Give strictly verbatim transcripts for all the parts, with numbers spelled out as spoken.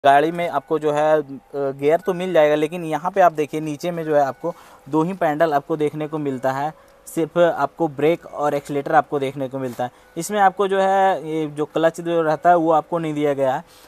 गाड़ी में आपको जो है गियर तो मिल जाएगा, लेकिन यहाँ पे आप देखिए नीचे में जो है आपको दो ही पैडल आपको देखने को मिलता है। सिर्फ आपको ब्रेक और एक्सीलेटर आपको देखने को मिलता है। इसमें आपको जो है ये जो क्लच जो रहता है वो आपको नहीं दिया गया है।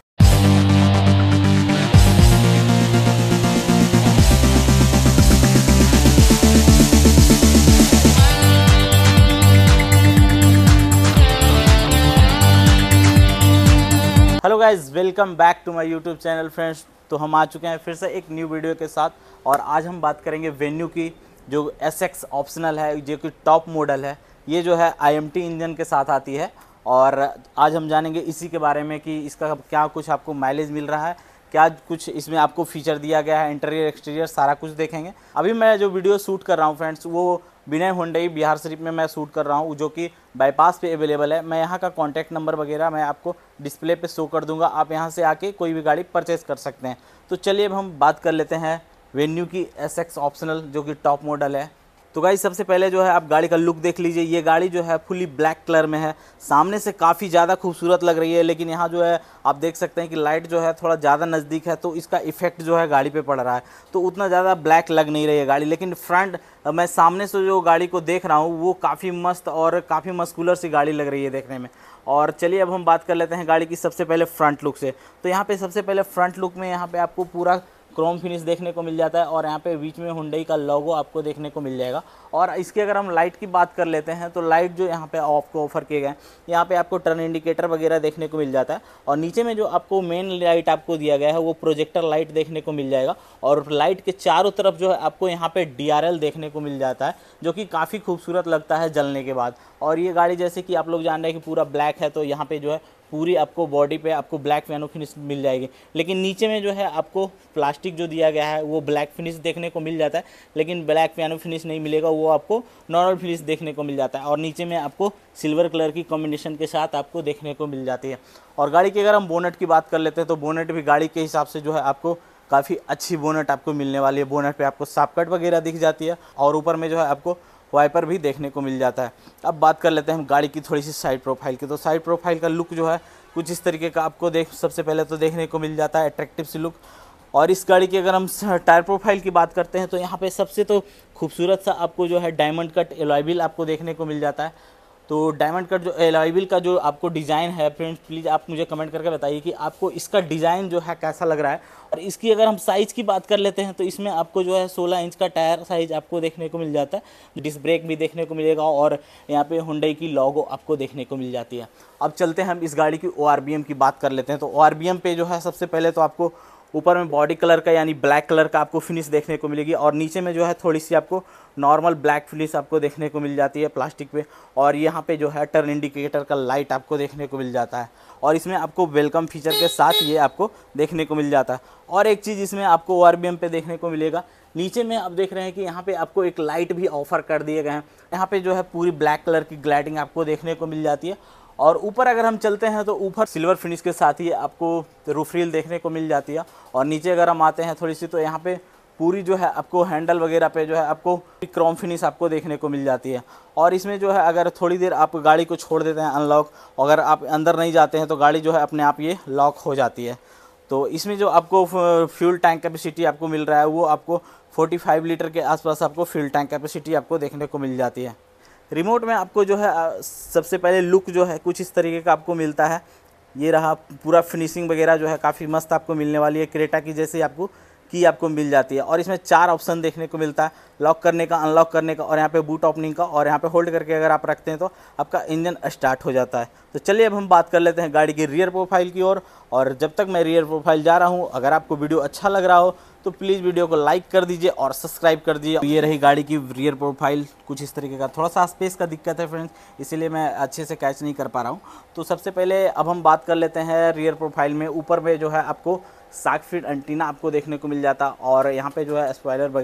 Hello guys, welcome back to my YouTube channel friends. तो हम आ चुके हैं फिर से एक न्यू वीडियो के साथ, और आज हम बात करेंगे वेन्यू की, जो एस एक्स ऑप्शनल है, जो कि टॉप मॉडल है। ये जो है आई एम टी इंजन के साथ आती है, और आज हम जानेंगे इसी के बारे में कि इसका क्या कुछ आपको माइलेज मिल रहा है, क्या कुछ इसमें आपको फीचर दिया गया है, इंटीरियर एक्सटीरियर सारा कुछ देखेंगे। अभी मैं जो वीडियो शूट कर रहा हूँ फ्रेंड्स, वो विनय हुंडई बिहार शरीफ में मैं शूट कर रहा हूँ, जो कि बाईपास पे अवेलेबल है। मैं यहाँ का कॉन्टैक्ट नंबर वगैरह मैं आपको डिस्प्ले पे शो कर दूंगा, आप यहाँ से आके कोई भी गाड़ी परचेज़ कर सकते हैं। तो चलिए अब हम बात कर लेते हैं वेन्यू की एस एक्स ऑप्शनल, जो कि टॉप मॉडल है। तो गाइस सबसे पहले जो है आप गाड़ी का लुक देख लीजिए। ये गाड़ी जो है फुली ब्लैक कलर में है, सामने से काफ़ी ज़्यादा खूबसूरत लग रही है, लेकिन यहाँ जो है आप देख सकते हैं कि लाइट जो है थोड़ा ज़्यादा नज़दीक है, तो इसका इफेक्ट जो है गाड़ी पे पड़ रहा है, तो उतना ज़्यादा ब्लैक लग नहीं रही है गाड़ी। लेकिन फ्रंट मैं सामने से जो गाड़ी को देख रहा हूँ वो काफ़ी मस्त और काफ़ी मस्कुलर सी गाड़ी लग रही है देखने में। और चलिए अब हम बात कर लेते हैं गाड़ी की सबसे पहले फ्रंट लुक से। तो यहाँ पे सबसे पहले फ्रंट लुक में यहाँ पे आपको पूरा क्रोम फिनिश देखने को मिल जाता है, और यहाँ पे बीच में हुंडई का लोगो आपको देखने को मिल जाएगा। और इसके अगर हम लाइट की बात कर लेते हैं, तो लाइट जो यहाँ पे आपको ऑफर किए गए, यहाँ पे आपको टर्न इंडिकेटर वगैरह देखने को मिल जाता है, और नीचे में जो आपको मेन लाइट आपको दिया गया है वो प्रोजेक्टर लाइट देखने को मिल जाएगा। और लाइट के चारों तरफ जो है आपको यहाँ पे डी आर एल देखने को मिल जाता है, जो कि काफ़ी खूबसूरत लगता है जलने के बाद। और ये गाड़ी जैसे कि आप लोग जान रहे हैं कि पूरा ब्लैक है, तो यहाँ पे जो है पूरी आपको बॉडी पे आपको ब्लैक पियानो फिनिश मिल जाएगी। लेकिन नीचे में जो है आपको प्लास्टिक जो दिया गया है वो ब्लैक फिनिश देखने को मिल जाता है, लेकिन ब्लैक पियानो फिनिश नहीं मिलेगा, वो आपको नॉर्मल फिनिश देखने को मिल जाता है। और नीचे में आपको सिल्वर कलर की कॉम्बिनेशन के साथ आपको देखने को मिल जाती है। और गाड़ी की अगर हम बोनेट की बात कर लेते हैं, तो बोनेट भी गाड़ी के हिसाब से जो है आपको काफ़ी अच्छी बोनेट आपको मिलने वाली है। बोनेट पर आपको सॉफ्ट वगैरह दिख जाती है, और ऊपर में जो है आपको वाइपर भी देखने को मिल जाता है। अब बात कर लेते हैं हम गाड़ी की थोड़ी सी साइड प्रोफाइल की। तो साइड प्रोफाइल का लुक जो है कुछ इस तरीके का आपको देख सबसे पहले तो देखने को मिल जाता है, अट्रैक्टिव सी लुक। और इस गाड़ी की अगर हम टायर प्रोफाइल की बात करते हैं, तो यहाँ पे सबसे तो खूबसूरत सा आपको जो है डायमंड कट एलॉय व्हील आपको देखने को मिल जाता है। तो डायमंड कट जो एलॉय व्हील का जो आपको डिज़ाइन है फ्रेंड्स, प्लीज़ आप मुझे कमेंट करके बताइए कि आपको इसका डिज़ाइन जो है कैसा लग रहा है। और इसकी अगर हम साइज़ की बात कर लेते हैं, तो इसमें आपको जो है सोलह इंच का टायर साइज़ आपको देखने को मिल जाता है। डिस्क ब्रेक भी देखने को मिलेगा, और यहाँ पे हुंडई की लोगो आपको देखने को मिल जाती है। अब चलते हैं हम इस गाड़ी की ओ आर बी एम की बात कर लेते हैं। तो ओ आर बी एम पे जो है सबसे पहले तो आपको ऊपर में बॉडी कलर का यानी ब्लैक कलर का आपको फिनिश देखने को मिलेगी, और नीचे में जो है थोड़ी सी आपको नॉर्मल ब्लैक फिनिश आपको देखने को मिल जाती है प्लास्टिक पे। और यहाँ पे जो है टर्न इंडिकेटर का लाइट आपको देखने को मिल जाता है, और इसमें आपको वेलकम फीचर के साथ ये आपको देखने को मिल जाता है। और एक चीज़ इसमें आपको ओ आर बी एम पे देखने को मिलेगा, नीचे में आप देख रहे हैं कि यहाँ पे आपको एक लाइट भी ऑफर कर दिए गए हैं। यहाँ पे जो है पूरी ब्लैक कलर की ग्लाइडिंग आपको देखने को मिल जाती है। और ऊपर अगर हम चलते हैं, तो ऊपर सिल्वर फिनिश के साथ ही आपको रूफ रील देखने को मिल जाती है। और नीचे अगर हम आते हैं थोड़ी सी, तो यहाँ पे पूरी जो है आपको हैंडल वगैरह पे जो है आपको क्रोम फिनिश आपको देखने को मिल जाती है। और इसमें जो है अगर थोड़ी देर आप गाड़ी को छोड़ देते हैं अनलॉक, अगर आप अंदर नहीं जाते हैं, तो गाड़ी जो है अपने आप ये लॉक हो जाती है। तो इसमें जो आपको फ्यूल टैंक कैपेसिटी आपको मिल रहा है, वो आपको पैंतालीस लीटर के आसपास आपको फ्यूल टैंक कैपेसिटी आपको देखने को मिल जाती है। रिमोट में आपको जो है सबसे पहले लुक जो है कुछ इस तरीके का आपको मिलता है। ये रहा पूरा फिनिशिंग वगैरह जो है काफ़ी मस्त आपको मिलने वाली है, क्रेटा की जैसे आपको की आपको मिल जाती है। और इसमें चार ऑप्शन देखने को मिलता है, लॉक करने का, अनलॉक करने का, और यहाँ पे बूट ओपनिंग का, और यहाँ पे होल्ड करके अगर आप रखते हैं तो आपका इंजन स्टार्ट हो जाता है। तो चलिए अब हम बात कर लेते हैं गाड़ी की रियर प्रोफाइल की ओर। और, और जब तक मैं रियर प्रोफाइल जा रहा हूँ, अगर आपको वीडियो अच्छा लग रहा हो तो प्लीज़ वीडियो को लाइक कर दीजिए और सब्सक्राइब कर दीजिए। ये रही गाड़ी की रियर प्रोफाइल कुछ इस तरीके का। थोड़ा सा स्पेस का दिक्कत है फ्रेंड्स, इसीलिए मैं अच्छे से कैच नहीं कर पा रहा हूँ। तो सबसे पहले अब हम बात कर लेते हैं रियर प्रोफाइल में। ऊपर में जो है आपको साठ फीट एंटीना आपको देखने को मिल जाता, और यहाँ पे जो है स्पॉइलर वगैरह,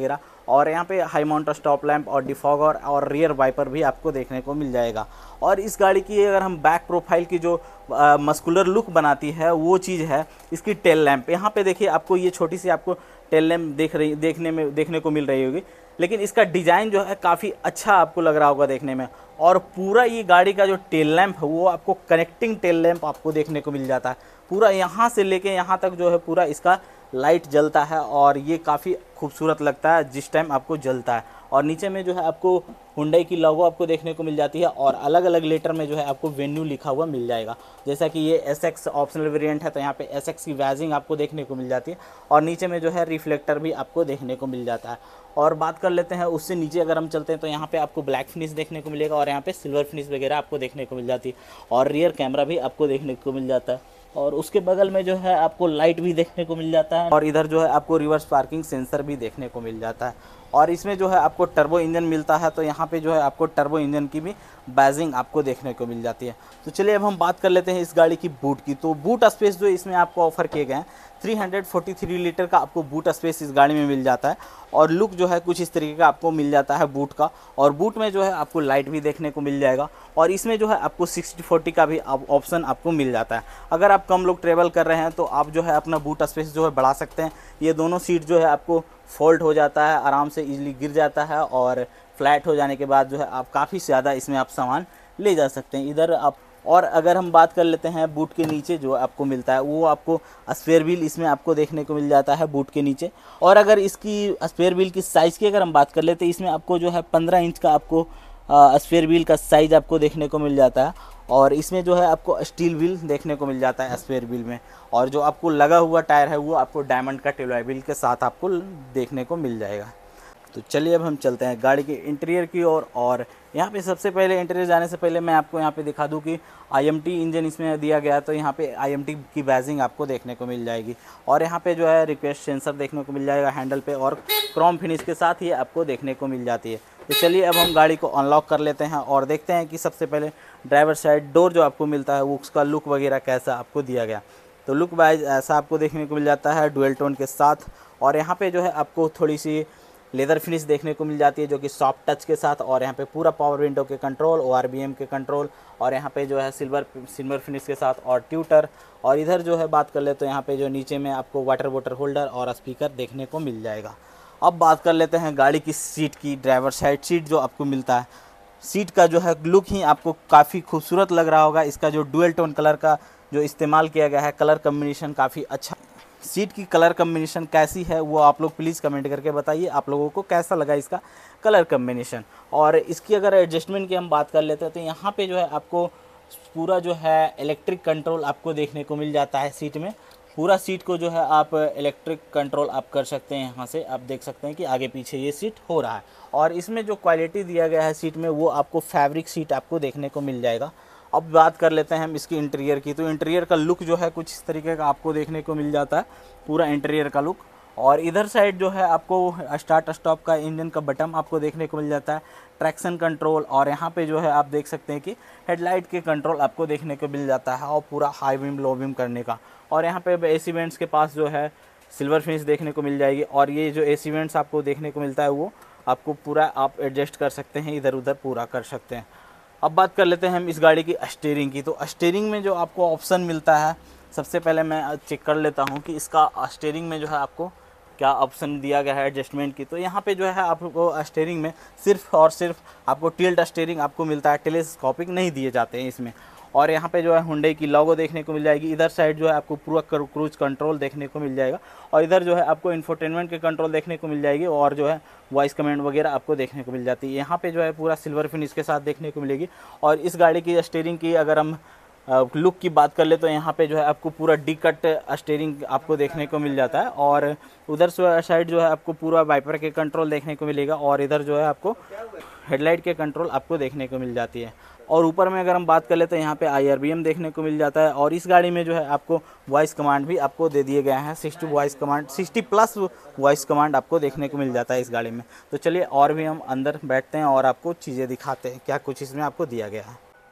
और यहाँ पे हाई माउंट स्टॉप लैंप और डिफॉगर और रियर वाइपर भी आपको देखने को मिल जाएगा। और इस गाड़ी की अगर हम बैक प्रोफाइल की जो मस्कुलर लुक बनाती है वो चीज़ है इसकी टेल लैंप। यहाँ पे देखिए आपको ये छोटी सी आपको टेल लैंप देख रही देखने में देखने को मिल रही होगी, लेकिन इसका डिज़ाइन जो है काफ़ी अच्छा आपको लग रहा होगा देखने में। और पूरा ये गाड़ी का जो टेल लैंप है वो आपको कनेक्टिंग टेल लैंप आपको देखने को मिल जाता है। पूरा यहाँ से लेके यहाँ तक जो है पूरा इसका लाइट जलता है और ये काफ़ी खूबसूरत लगता है जिस टाइम आपको जलता है। और नीचे में जो है आपको हुंडई की लोगो आपको देखने को मिल जाती है और अलग अलग लेटर में जो है आपको वेन्यू लिखा हुआ मिल जाएगा। जैसा कि ये एस एक्स ऑप्शनल वेरिएंट है तो यहाँ पे एस एक्स की वैजिंग आपको देखने को मिल जाती है और नीचे में जो है रिफ्लेक्टर भी आपको देखने को मिल जाता है। और बात कर लेते हैं उससे नीचे अगर हम चलते हैं तो यहाँ पे आपको ब्लैक फिनिश देखने को मिलेगा और यहाँ पे सिल्वर फिनिश वगैरह आपको देखने को मिल जाती है और रियर कैमरा भी आपको देखने को मिल जाता है। और उसके बगल में जो है आपको लाइट भी देखने को मिल जाता है और इधर जो है आपको रिवर्स पार्किंग सेंसर भी देखने को मिल जाता है। और इसमें जो है आपको टर्बो इंजन मिलता है तो यहाँ पे जो है आपको टर्बो इंजन की भी बैजिंग आपको देखने को मिल जाती है। तो चलिए अब हम बात कर लेते हैं इस गाड़ी की बूट की। तो बूट स्पेस जो इसमें आपको ऑफर किए गए हैं तीन सौ तैंतालीस लीटर का आपको बूट स्पेस इस गाड़ी में मिल जाता है और लुक जो है कुछ इस तरीके का आपको मिल जाता है बूट का। और बूट में जो है आपको लाइट भी देखने को मिल जाएगा और इसमें जो है आपको सिक्सटी फोर्टी का भी ऑप्शन आपको मिल जाता है। अगर आप कम लोग ट्रेवल कर रहे हैं तो आप जो है अपना बूट स्पेस जो है बढ़ा सकते हैं। ये दोनों सीट जो है आपको फोल्ड हो जाता है, आराम से इजीली गिर जाता है और फ्लैट हो जाने के बाद जो है आप काफ़ी ज़्यादा इसमें आप सामान ले जा सकते हैं इधर आप। और अगर हम बात कर लेते हैं बूट के नीचे जो आपको मिलता है वो आपको स्पेयर व्हील इसमें आपको देखने को मिल जाता है बूट के नीचे। और अगर इसकी स्पेयर व्हील की साइज़ की अगर हम बात कर लेते हैं इसमें आपको जो है पंद्रह इंच का आपको स्पेयर व्हील का साइज़ आपको देखने को मिल जाता है और इसमें जो है आपको स्टील व्हील देखने को मिल जाता है स्पेयर व्हील में। और जो आपको लगा हुआ टायर है वो आपको डायमंड का टेलॉय व्हील के साथ आपको देखने को मिल जाएगा। तो चलिए अब हम चलते हैं गाड़ी के इंटीरियर की ओर। और, और यहाँ पे सबसे पहले इंटीरियर जाने से पहले मैं आपको यहाँ पे दिखा दूँ कि आई एम टी इंजन इसमें दिया गया है तो यहाँ पे आई एम टी की बैजिंग आपको देखने को मिल जाएगी और यहाँ पे जो है रिक्वेस्ट सेंसर देखने को मिल जाएगा हैंडल पे और क्रोम फिनिश के साथ ही आपको देखने को मिल जाती है। तो चलिए अब हम गाड़ी को अनलॉक कर लेते हैं और देखते हैं कि सबसे पहले ड्राइवर साइड डोर जो आपको मिलता है वो उसका लुक वगैरह कैसा आपको दिया गया। तो लुक वाइज ऐसा आपको देखने को मिल जाता है डुअल टोन के साथ। और यहाँ पे जो है आपको थोड़ी सी लेदर फिनिश देखने को मिल जाती है जो कि सॉफ्ट टच के साथ और यहाँ पे पूरा पावर विंडो के control, O R V M के कंट्रोल और यहाँ पे जो है सिल्वर सिल्वर फिनिश के साथ और ट्यूटर। और इधर जो है बात कर ले तो यहाँ पे जो नीचे में आपको वाटर बोतल होल्डर और स्पीकर देखने को मिल जाएगा। अब बात कर लेते हैं गाड़ी की सीट की। ड्राइवर साइड सीट जो आपको मिलता है, सीट का जो है लुक ही आपको काफ़ी खूबसूरत लग रहा होगा। इसका जो डुअल टोन कलर का जो इस्तेमाल किया गया है, कलर कम्बिनेशन काफ़ी अच्छा। सीट की कलर कम्बिनेशन कैसी है वो आप लोग प्लीज़ कमेंट करके बताइए, आप लोगों को कैसा लगा इसका कलर कम्बिनेशन। और इसकी अगर एडजस्टमेंट की हम बात कर लेते हैं तो यहाँ पे जो है आपको पूरा जो है इलेक्ट्रिक कंट्रोल आपको देखने को मिल जाता है सीट में। पूरा सीट को जो है आप इलेक्ट्रिक कंट्रोल आप कर सकते हैं। यहाँ से आप देख सकते हैं कि आगे पीछे ये सीट हो रहा है। और इसमें जो क्वालिटी दिया गया है सीट में वो आपको फैब्रिक सीट आपको देखने को मिल जाएगा। अब बात कर लेते हैं हम इसकी इंटीरियर की। तो इंटीरियर का लुक जो है कुछ इस तरीके का आपको देखने को मिल जाता है, पूरा इंटीरियर का लुक। और इधर साइड जो है आपको स्टार्ट स्टॉप का इंजन का बटन आपको देखने को मिल जाता है, ट्रैक्शन कंट्रोल और यहाँ पे जो है आप देख सकते हैं कि हेडलाइट के कंट्रोल आपको देखने को मिल जाता है और पूरा हाई बीम लो बीम करने का। और यहाँ पे एसी वेंट्स के पास जो है सिल्वर फिनिश देखने को मिल जाएगी। और ये जो एसी वेंट्स आपको देखने को मिलता है वो आपको पूरा आप एडजस्ट कर सकते हैं, इधर उधर पूरा कर सकते हैं। अब बात कर लेते हैं हम इस गाड़ी की स्टीयरिंग की। तो स्टीयरिंग में जो आपको ऑप्शन मिलता है, सबसे पहले मैं चेक कर लेता हूँ कि इसका स्टीयरिंग में जो है आपको क्या ऑप्शन दिया गया है एडजस्टमेंट की। तो यहाँ पे जो है आपको स्टीयरिंग में सिर्फ और सिर्फ आपको टिल्ट स्टीयरिंग आपको मिलता है, टेलीस्कोपिक नहीं दिए जाते हैं इसमें। और यहाँ पे जो है हुंडई की लोगो देखने को मिल जाएगी। इधर साइड जो है आपको पूरा क्रूज कंट्रोल देखने को मिल जाएगा और इधर जो है आपको इंफोटेनमेंट के कंट्रोल देखने को मिल जाएगी और जो है वॉइस कमांड वगैरह आपको देखने को मिल जाती है। यहाँ पे जो है पूरा सिल्वर फिनिश के साथ देखने को मिलेगी। और इस गाड़ी की स्टीयरिंग की अगर हम लुक की बात कर ले तो यहाँ पे जो है आपको पूरा डी कट स्टीयरिंग आपको देखने को मिल जाता है। और उधर साइड जो है आपको पूरा वाइपर के कंट्रोल देखने को मिलेगा और इधर जो है आपको हेडलाइट के कंट्रोल आपको देखने को मिल जाती है। और ऊपर में अगर हम बात कर ले तो यहाँ पे आई आर बी एम देखने को मिल जाता है। और इस गाड़ी में जो है आपको वॉइस कमांड भी आपको दे दिए गए हैं, sixty voice command sixty plus voice command आपको देखने को मिल जाता है इस गाड़ी में। तो चलिए और भी हम अंदर बैठते हैं और आपको चीज़ें दिखाते हैं क्या कुछ इसमें आपको दिया गया है।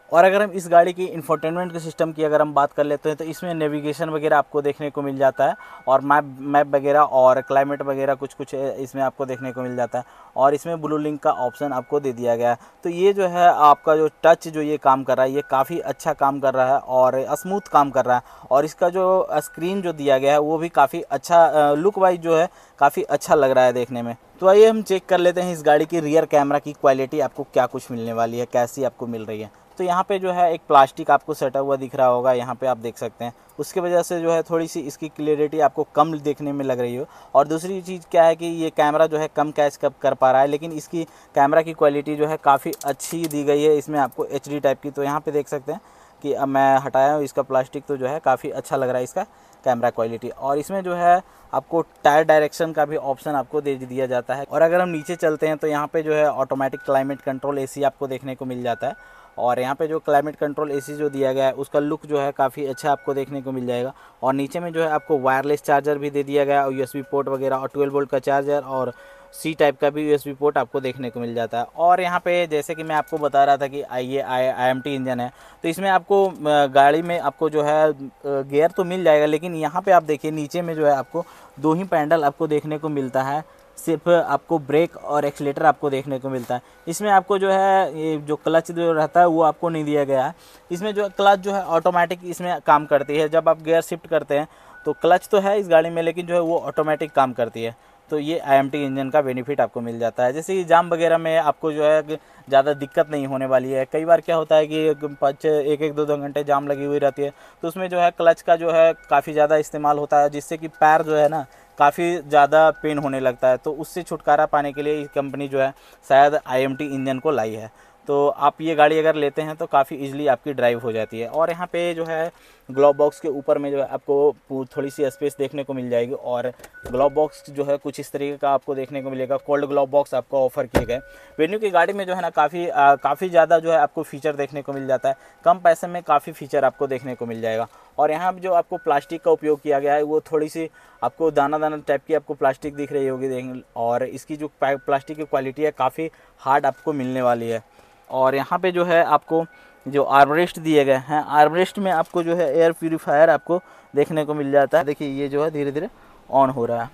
और अगर हम इस गाड़ी की इंफोटेनमेंट के सिस्टम की अगर हम बात कर लेते हैं तो इसमें नेविगेशन वगैरह आपको देखने को मिल जाता है और मैप मैप वगैरह और क्लाइमेट वगैरह कुछ कुछ इसमें आपको देखने को मिल जाता है और इसमें ब्लू लिंक का ऑप्शन आपको दे दिया गया है। तो ये जो है आपका जो टच जो ये काम कर रहा है ये काफ़ी अच्छा काम कर रहा है और स्मूथ काम कर रहा है और इसका जो स्क्रीन जो दिया गया है वो भी काफ़ी अच्छा लुक वाइज जो है काफ़ी अच्छा लग रहा है देखने में। तो आइए हम चेक कर लेते हैं इस गाड़ी की रियर कैमरा की क्वालिटी आपको क्या कुछ मिलने वाली है, कैसी आपको मिल रही है। तो यहाँ पे जो है एक प्लास्टिक आपको सटा हुआ दिख रहा होगा, यहाँ पे आप देख सकते हैं, उसकी वजह से जो है थोड़ी सी इसकी क्लियरिटी आपको कम देखने में लग रही हो। और दूसरी चीज़ क्या है कि ये कैमरा जो है कम कैच कब कर पा रहा है, लेकिन इसकी कैमरा की क्वालिटी जो है काफ़ी अच्छी दी गई है इसमें आपको एच डी टाइप की। तो यहाँ पर देख सकते हैं कि अब मैं हटाया हूँ इसका प्लास्टिक, तो जो है काफ़ी अच्छा लग रहा है इसका कैमरा क्वालिटी। और इसमें जो है आपको टायर डायरेक्शन का भी ऑप्शन आपको दे दिया जाता है। और अगर हम नीचे चलते हैं तो यहाँ पे जो है ऑटोमेटिक क्लाइमेट कंट्रोल एसी आपको देखने को मिल जाता है और यहाँ पे जो क्लाइमेट कंट्रोल एसी जो दिया गया है उसका लुक जो है काफ़ी अच्छा आपको देखने को मिल जाएगा। और नीचे में जो है आपको वायरलेस चार्जर भी दे दिया गया है और यूएसबी पोर्ट वगैरह और ट्वेल्व वोल्ट का चार्जर और सी टाइप का भी यूएसबी पोर्ट आपको देखने को मिल जाता है। और यहाँ पे जैसे कि मैं आपको बता रहा था कि ये आई एम टी इंजन है, तो इसमें आपको गाड़ी में आपको जो है गियर तो मिल जाएगा, लेकिन यहाँ पे आप देखिए नीचे में जो है आपको दो ही पैडल आपको देखने को मिलता है, सिर्फ आपको ब्रेक और एक्सीलेटर आपको देखने को मिलता है। इसमें आपको जो है ये जो क्लच जो रहता है वो आपको नहीं दिया गया है। इसमें जो क्लच जो है ऑटोमेटिक इसमें काम करती है, जब आप गियर शिफ्ट करते हैं तो क्लच तो है इस गाड़ी में, लेकिन जो है वो ऑटोमेटिक काम करती है। तो ये आई एम टी इंजन का बेनिफिट आपको मिल जाता है। जैसे कि जाम वगैरह में आपको जो है ज़्यादा दिक्कत नहीं होने वाली है। कई बार क्या होता है कि पाँच एक एक दो दो घंटे जाम लगी हुई रहती है, तो उसमें जो है क्लच का जो है काफ़ी ज़्यादा इस्तेमाल होता है, जिससे कि पैर जो है ना काफ़ी ज़्यादा पेन होने लगता है। तो उससे छुटकारा पाने के लिए कंपनी जो है शायद आई एम टी इंजन को लाई है। तो आप ये गाड़ी अगर लेते हैं तो काफ़ी इजीली आपकी ड्राइव हो जाती है। और यहाँ पे जो है ग्लोव बॉक्स के ऊपर में जो है आपको थोड़ी सी स्पेस देखने को मिल जाएगी और ग्लोव बॉक्स जो है कुछ इस तरीके का आपको देखने को मिलेगा। कोल्ड ग्लोव बॉक्स आपको ऑफर किए गए। वेन्यू की गाड़ी में जो है ना काफ़ी काफ़ी ज़्यादा जो है आपको फीचर देखने को मिल जाता है, कम पैसे में काफ़ी फीचर आपको देखने को मिल जाएगा। और यहाँ जो आपको प्लास्टिक का उपयोग किया गया है वो थोड़ी सी आपको दाना दाना टाइप की आपको प्लास्टिक दिख रही होगी देखेंगे, और इसकी जो प्लास्टिक की क्वालिटी है काफ़ी हार्ड आपको मिलने वाली है। और यहाँ पे जो है आपको जो आर्मरेस्ट दिए गए हैं, आर्मरेस्ट में आपको जो है एयर प्यूरीफायर आपको देखने को मिल जाता है। देखिए ये जो है धीरे धीरे ऑन हो रहा है।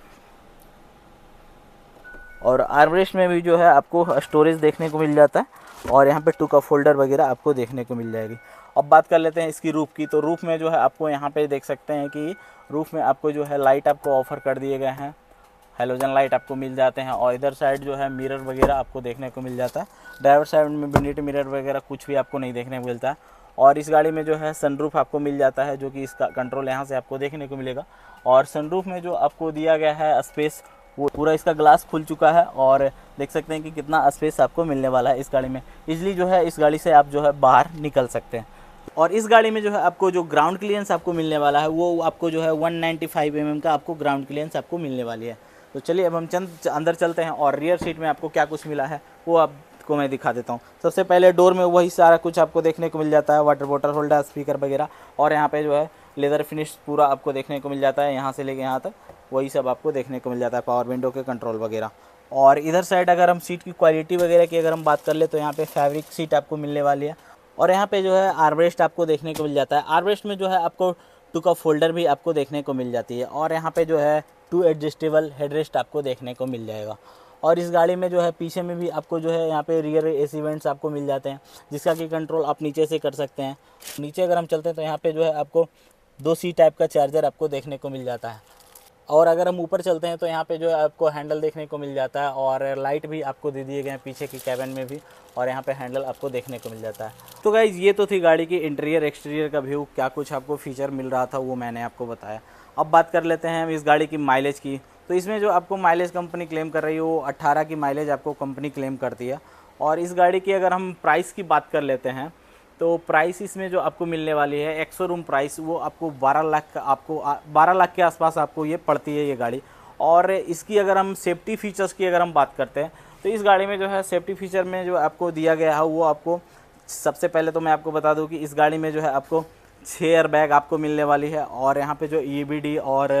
और आर्मरेस्ट में भी जो है आपको स्टोरेज देखने को मिल जाता है और यहाँ पे टू कप होल्डर वगैरह आपको देखने को मिल जाएगी। अब बात कर लेते हैं इसकी रूफ की। तो रूफ में जो है आपको यहाँ पे देख सकते हैं कि रूफ में आपको जो है लाइट आपको ऑफर कर दिए गए हैं, हेलोजन लाइट आपको मिल जाते हैं। और इधर साइड जो है मिरर वगैरह आपको देखने को मिल जाता है। ड्राइवर साइड में विंडो मिरर वगैरह कुछ भी आपको नहीं देखने को मिलता है। और इस गाड़ी में जो है सनरूफ आपको मिल जाता है, जो कि इसका कंट्रोल यहाँ से आपको देखने को मिलेगा। और सनरूफ में जो आपको दिया गया है स्पेस, वो पूरा इसका ग्लास खुल चुका है और देख सकते हैं कि कितना स्पेस आपको मिलने वाला है इस गाड़ी में। इजली जो है इस गाड़ी से आप जो है बाहर निकल सकते हैं। और इस गाड़ी में जो है आपको जो ग्राउंड क्लियरेंस आपको मिलने वाला है वो आपको जो है one ninety five M M का आपको ग्राउंड क्लियरेंस आपको मिलने वाली है। तो चलिए अब हम चंद अंदर चलते हैं और रियर सीट में आपको क्या कुछ मिला है वो आपको मैं दिखा देता हूँ। सबसे पहले डोर में वही सारा कुछ आपको देखने को मिल जाता है, वाटर बॉटल होल्डर, स्पीकर वगैरह। और यहाँ पे जो है लेदर फिनिश पूरा आपको देखने को मिल जाता है, यहाँ से लेके यहाँ तक वही सब आपको देखने को मिल जाता है, पावर विंडो के कंट्रोल वगैरह। और इधर साइड अगर हम सीट की क्वालिटी वगैरह की अगर हम बात कर ले तो यहाँ पे फैब्रिक सीट आपको मिलने वाली है। और यहाँ पे जो है आर्मरेस्ट आपको देखने को मिल जाता है। आर्मरेस्ट में जो है आपको टू कप होल्डर भी आपको देखने को मिल जाती है। और यहाँ पे जो है टू एडजस्टेबल हेडरेस्ट आपको देखने को मिल जाएगा। और इस गाड़ी में जो है पीछे में भी आपको जो है यहाँ पे रियर एसी वेंट्स आपको मिल जाते हैं, जिसका कि कंट्रोल आप नीचे से कर सकते हैं। नीचे अगर हम चलते हैं तो यहाँ पे जो है आपको दो सी टाइप का चार्जर आपको देखने को मिल जाता है। और अगर हम ऊपर चलते हैं तो यहाँ पे जो है आपको हैंडल देखने को मिल जाता है और लाइट भी आपको दे दिए गए हैं पीछे की कैबिन में भी, और यहाँ पे हैंडल आपको देखने को मिल जाता है। तो गाइज़ ये तो थी गाड़ी की इंटीरियर एक्सटीरियर का व्यू, क्या कुछ आपको फीचर मिल रहा था वो मैंने आपको बताया। अब बात कर लेते हैं हम इस गाड़ी की माइलेज की। तो इसमें जो आपको माइलेज कंपनी क्लेम कर रही है वो अट्ठारह की माइलेज आपको कंपनी क्लेम करती है। और इस गाड़ी की अगर हम प्राइस की बात कर लेते हैं तो प्राइस इसमें जो आपको मिलने वाली है एक्स शोरूम प्राइस वो आपको बारह लाख का आपको बारह लाख के आसपास आपको ये पड़ती है ये गाड़ी। और इसकी अगर हम सेफ्टी फीचर्स की अगर हम बात करते हैं तो इस गाड़ी में जो है सेफ्टी फीचर में जो आपको दिया गया है वो आपको सबसे पहले तो मैं आपको बता दूं कि इस गाड़ी में जो है आपको छः एयर बैग आपको मिलने वाली है। और यहाँ पे जो ई बी डी और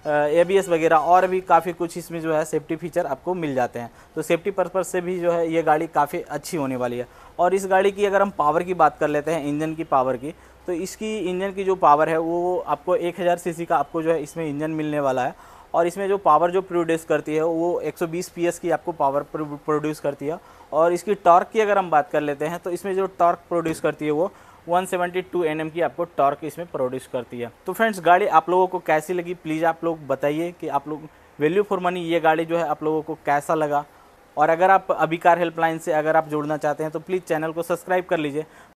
ए बी एस वगैरह और भी काफ़ी कुछ इसमें जो है सेफ्टी फीचर आपको मिल जाते हैं। तो सेफ्टी पर्पज़ से भी जो है ये गाड़ी काफ़ी अच्छी होने वाली है। और इस गाड़ी की अगर हम पावर की बात कर लेते हैं, इंजन की पावर की, तो इसकी इंजन की जो पावर है वो आपको एक हज़ार सीसी का आपको जो है इसमें इंजन मिलने वाला है। और इसमें जो पावर जो प्रोड्यूस करती है वो एक सौ बीस पी एस की आपको पावर प्रोड्यूस करती है। और इसकी टॉर्क की अगर हम बात कर लेते हैं तो इसमें जो टॉर्क प्रोड्यूस करती है वो एक सौ बहत्तर एन एम की आपको टॉर्क इसमें प्रोड्यूस करती है। तो फ्रेंड्स, गाड़ी आप लोगों को कैसी लगी प्लीज़ आप लोग बताइए कि आप लोग वैल्यू फॉर मनी ये गाड़ी जो है आप लोगों को कैसा लगा। और अगर आप अभी कार हेल्पलाइन से अगर आप जुड़ना चाहते हैं तो प्लीज़ चैनल को सब्सक्राइब कर लीजिए।